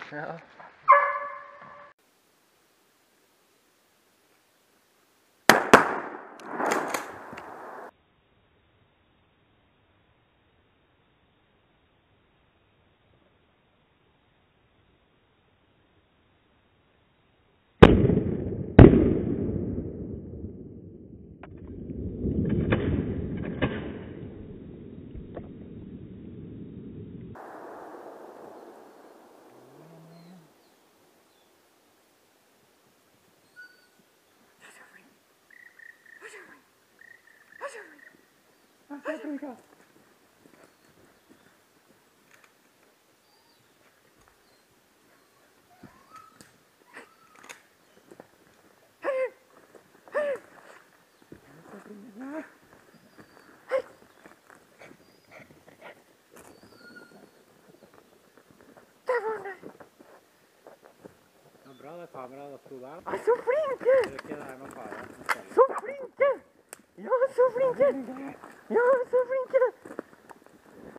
Ja. Afrika. Bra det kameraet da sto der. Så flinke! Det er ikke det her med fara. Så flinke! Ja, så flinke! Ja, så flinke!